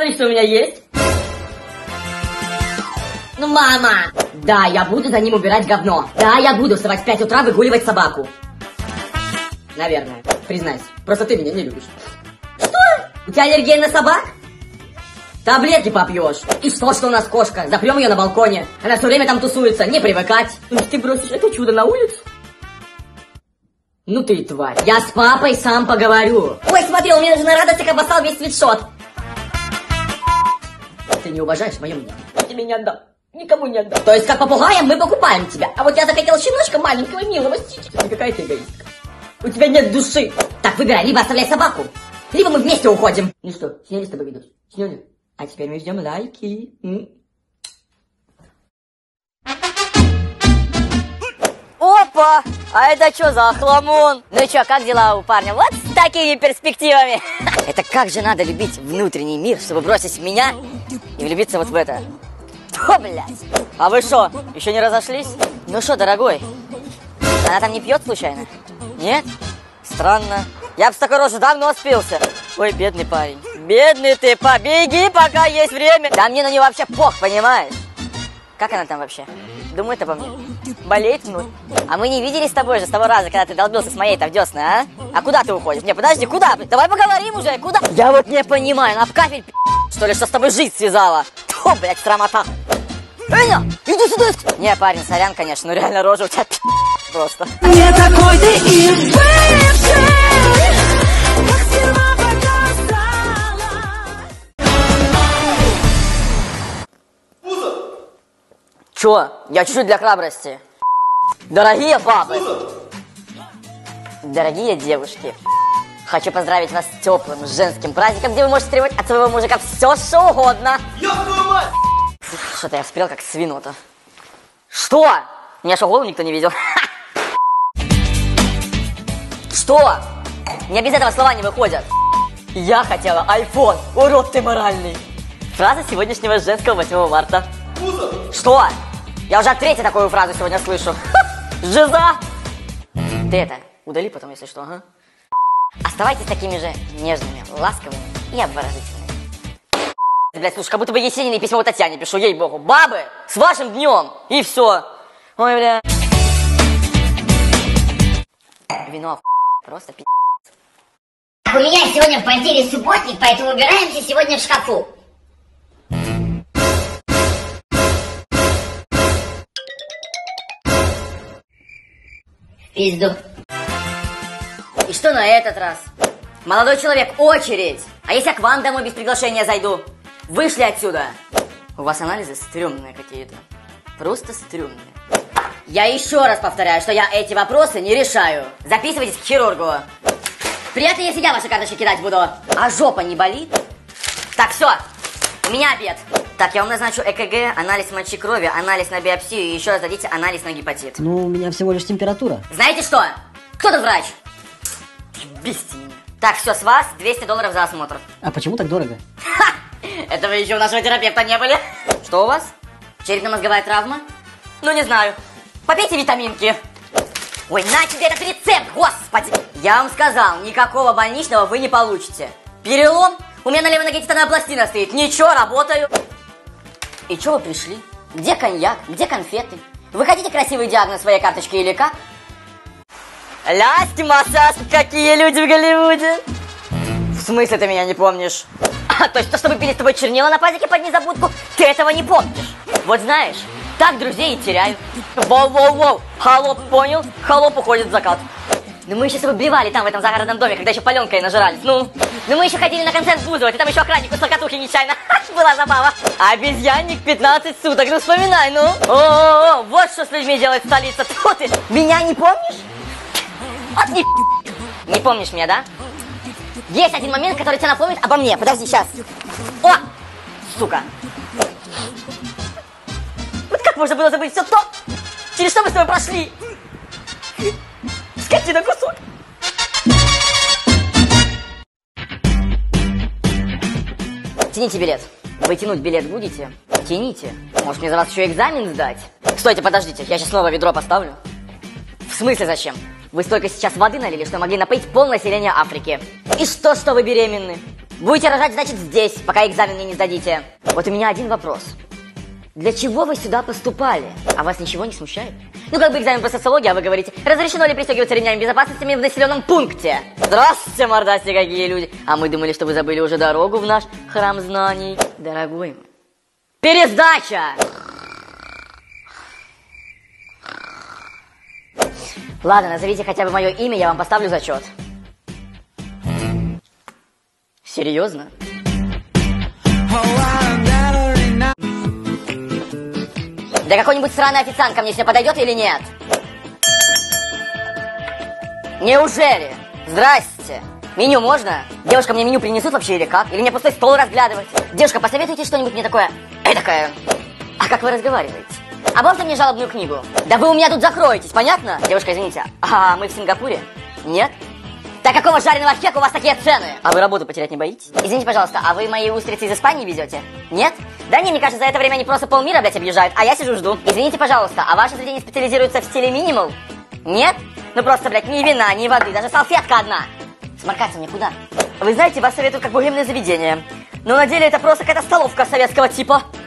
Смотри, что у меня есть. Ну, мама! Да, я буду за ним убирать говно. Да, я буду вставать в 5 утра выгуливать собаку. Наверное. Признайся. Просто ты меня не любишь. Что? У тебя аллергия на собак? Таблетки попьешь. И что у нас кошка? Запрем ее на балконе. Она все время там тусуется. Не привыкать. Ну, ты бросишь это чудо на улицу? Ну ты и тварь. Я с папой сам поговорю. Ой, смотри, у меня же на радостях обоссал весь свитшот. Ты не уважаешь мое мнение. Я тебе не отдам. Никому не отдам. То есть, как попугаем, мы покупаем тебя. А вот я захотел щеночка маленького, милого, стичка. Какая ты эгоистка. У тебя нет души. Так, выбирай, либо оставляй собаку, либо мы вместе уходим. Ну что, сняли с тобой видос? Сняли. А теперь мы ждем лайки. Опа! А это что за охламон? Ну чё, как дела у парня? Вот с такими перспективами. Это как же надо любить внутренний мир, чтобы бросить в меня и влюбиться вот в это. О, блядь. А вы что, еще не разошлись? Ну что, дорогой, она там не пьет случайно? Нет? Странно. Я бы с такой рожей давно спился. Ой, бедный парень. Бедный ты, побеги, пока есть время. Да мне на нее вообще пох, понимаешь? Как она там вообще? Думает обо мне. Болеет мной. А мы не виделись с тобой же с того раза, когда ты долбился с моей-то в десна, а? А куда ты уходишь? Не, подожди, куда? Давай поговорим уже, куда? Я вот не понимаю, на кафель что ли, что с тобой жизнь связала? О, блядь, срамота. Эня, иди сюда. Не, парень, сорян, конечно, но реально рожа у тебя просто. Не такой ты и бывший, как сперва показала. Чё? Я чуть-чуть для храбрости. Дорогие папы, дорогие девушки, хочу поздравить вас с теплым женским праздником, где вы можете требовать от своего мужика все, что угодно. Что-то я вспел как свинота. Что? Меня что, голову никто не видел? Что? Мне без этого слова не выходят. Я хотела iPhone, урод ты моральный. Фраза сегодняшнего женского 8 марта. Что? Я уже третью такую фразу сегодня слышу. Жиза! Ты это, удали потом, если что, ага. Оставайтесь такими же нежными, ласковыми и обворожительными. Блять, слушай, как будто бы Есениной письмо Татьяне пишу, ей-богу. Бабы, с вашим днем! И все. Ой, бля. Вино, просто пи***. У меня сегодня в квартире субботник, поэтому убираемся сегодня в шкафу. В пизду. И что на этот раз? Молодой человек, очередь! А если я к вам домой без приглашения зайду? Вышли отсюда! У вас анализы стрёмные какие-то. Просто стрёмные. Я еще раз повторяю, что я эти вопросы не решаю. Записывайтесь к хирургу. Приятно, если я ваши карточки кидать буду. А жопа не болит? Так, все. У меня обед. Так, я вам назначу ЭКГ, анализ мочи крови, анализ на биопсию и еще раз дадите анализ на гепатит. Ну, у меня всего лишь температура. Знаете что? Кто тут врач? Бесите меня. Так, все, с вас $200 за осмотр. А почему так дорого? Ха! Это вы еще у нашего терапевта не были? Что у вас? Черепно-мозговая травма? Ну, не знаю. Попейте витаминки. Ой, на тебе этот рецепт, господи! Я вам сказал, никакого больничного вы не получите. Перелом? У меня на левой ноге титановая пластина стоит. Ничего, работаю. И что вы пришли? Где коньяк? Где конфеты? Вы хотите красивый диагноз своей карточки или как? Ляськи, масяски, какие люди в Голливуде. В смысле ты меня не помнишь? А, то есть то, что мы пили с тобой чернила на пазике под незабудку, ты этого не помнишь. Вот знаешь, так друзей и теряют. Воу-воу-воу, холоп понял? Холоп уходит в закат. Ну мы еще с тобой блевали там в этом загородном доме, когда еще паленкой нажирались. Ну мы еще ходили на концерт Бузова, ты там еще охраннику сладкотухи нечаянно. Была забава. Обезьянник 15 суток, ну вспоминай, ну. О, вот что с людьми делает столица. Тьфу ты, меня не помнишь? Вот не помнишь меня, да? Есть один момент, который тебя напомнит обо мне. Подожди, сейчас. О! Сука. Вот как можно было забыть все то, через что мы с тобой прошли? Скотина кусок. Тяните билет. Вы тянуть билет будете? Тяните. Может, мне за вас еще экзамен сдать? Стойте, подождите, я сейчас снова ведро поставлю. В смысле зачем? Вы столько сейчас воды налили, что могли напоить полное население Африки. И что вы беременны? Будете рожать, значит, здесь, пока экзамен мне не сдадите. Вот у меня один вопрос. Для чего вы сюда поступали? А вас ничего не смущает? Ну, как бы экзамен по социологии, а вы говорите, разрешено ли пристегиваться ремнями безопасности в населенном пункте? Здравствуйте, мордасти, какие люди. А мы думали, что вы забыли уже дорогу в наш храм знаний. Дорогой мой. Пересдача! Ладно, назовите хотя бы мое имя, я вам поставлю зачет. Серьезно? Да какой-нибудь сраный официант ко мне сегодня подойдет или нет? Неужели? Здрасте. Меню можно? Девушка, мне меню принесут вообще или как? Или мне пустой стол разглядывать? Девушка, посоветуйте что-нибудь мне такое эдакое. А как вы разговариваете? А можно мне жалобную книгу? Да вы у меня тут закроетесь, понятно? Девушка, извините, а мы в Сингапуре? Нет? Да какого жареного хека у вас такие цены? А вы работу потерять не боитесь? Извините, пожалуйста, а вы мои устрицы из Испании везете? Нет? Да не, мне кажется, за это время они просто полмира, блядь, объезжают, а я сижу жду. Извините, пожалуйста, а ваше заведение специализируется в стиле минимал? Нет? Ну просто, блядь, ни вина, ни воды, даже салфетка одна. Сморкаться мне куда? Вы знаете, вас советуют как богемное заведение. Но на деле это просто какая-то столовка советского типа.